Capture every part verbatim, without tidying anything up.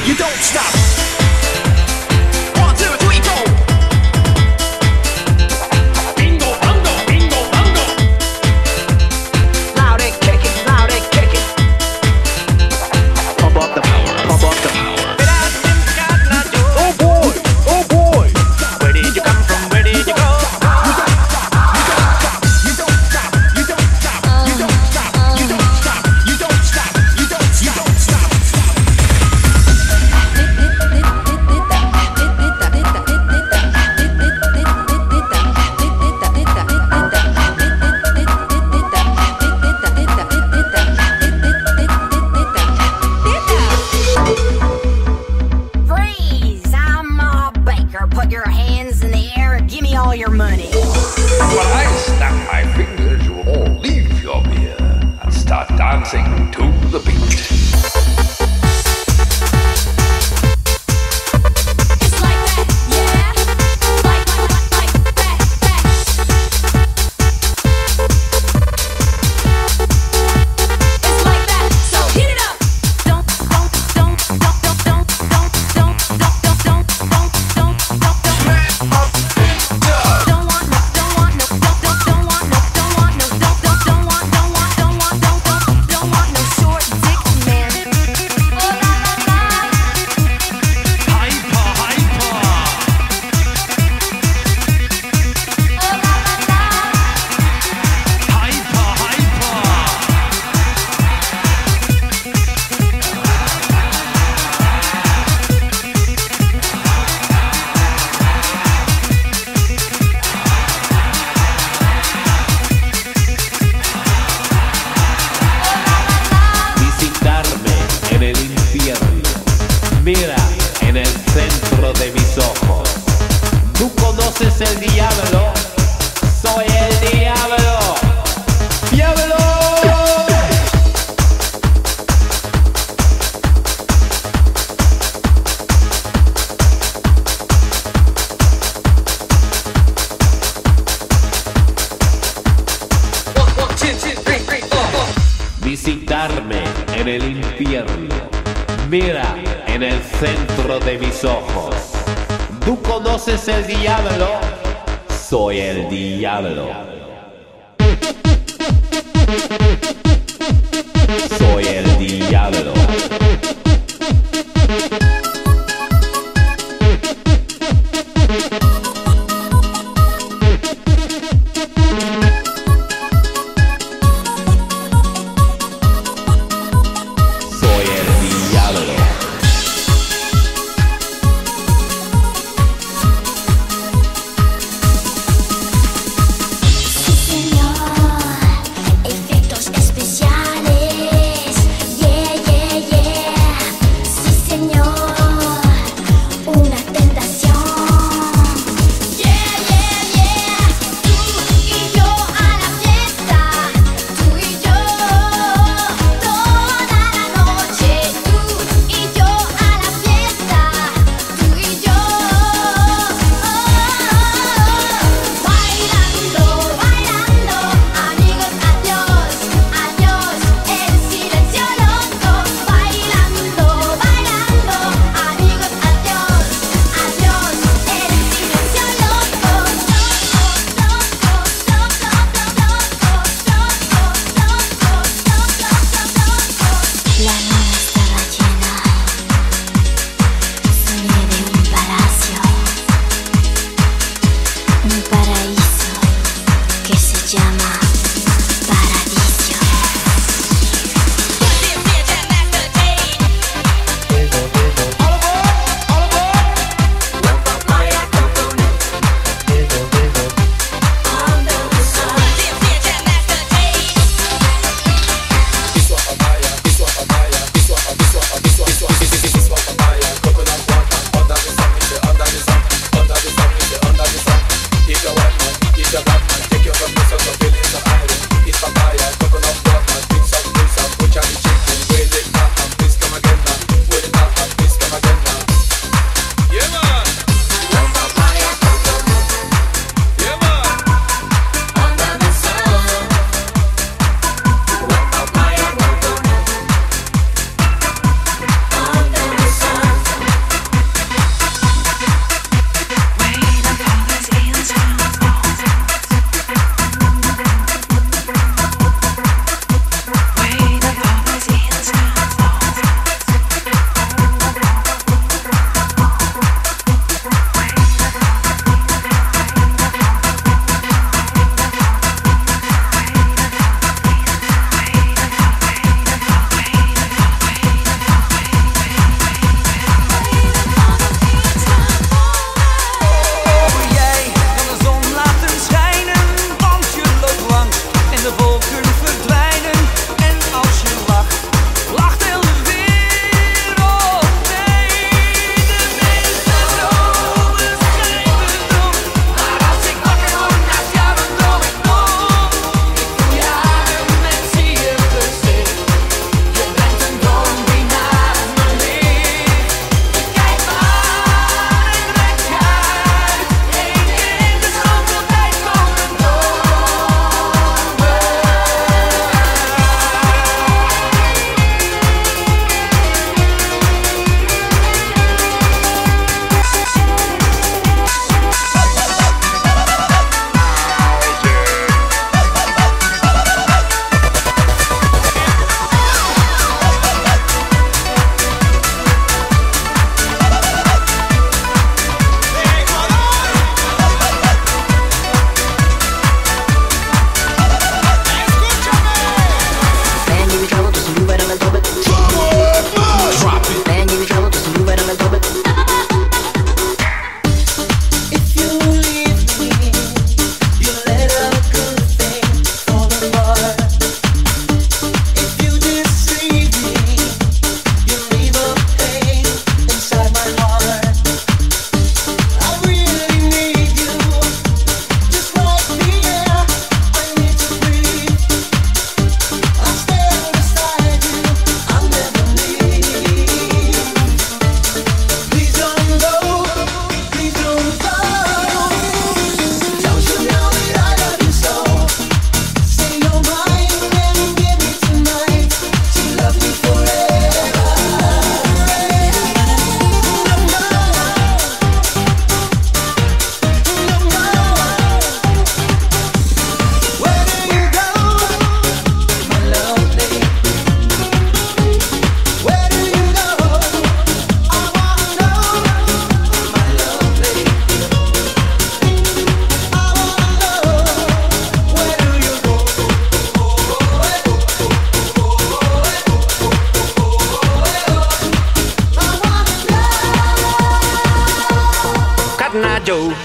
you don't stop. One, two, three, go. Bingo, bongo, bingo, bongo. Loud and kick it, loud and kick it. Pump up the power, pump up the power. Oh boy, oh boy. Where did you come from? Where did you go? You don't stop, you don't stop, you don't stop, you don't stop, you don't stop, you don't stop, you don't stop. Freeze! I'm Ma Baker. Put your hands in the air and give me all your money. When I snap my fingers, you all leave your beer and start dancing to the beat. It's like that, yeah. Like, like, like, like that, that. It's like that, so hit it up. Don't, don't, don't, don't, don't, don't, don't, don't, don't, don't, don't, don't, don't, don't, don't. Don't want no, don't want no, don't, don't, don't want no, don't want no, don't, don't, don't want, don't want, don't want, don't, don't, don't want no short dick man. Oh la la la. Hyper, hyper. Oh la la la. Hyper, hyper. Visitarme en el infierno. Mira en el centro de mis ojos. ¿Tú conoces el diablo? Soy el diablo. ¡Diablo! Visitarme en el infierno. Mira en el centro de mis ojos. ¿Tú conoces el diablo? Soy el diablo. Soy el diablo. Soy el diablo. Sí, señor, efectos especiales. Yeah, yeah, yeah. Sí, señor, una tentación. Yeah, yeah, yeah. Tú y yo a la fiesta. Tú y yo toda la noche. Tú y yo a la fiesta. Tú y yo. Bailando, bailando, amigos, adiós, adiós, el silencio loco. Bailando, bailando, amigos, adiós, adiós, el silencio loco. La luna estaba llena. Soñé de un palacio, un paraíso que se llama Paradiso. Joe.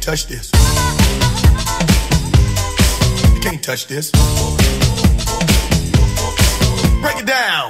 touch this. You can't touch this. Break it down.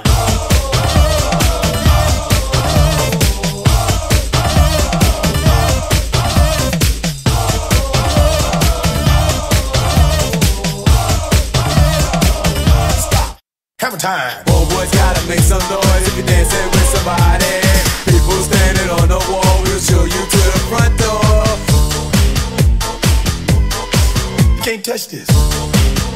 Stop. Hammer time. Old boys gotta make some noise if you're dancing with somebody. People standing on the wall, we'll show you to the front door. You can't touch this.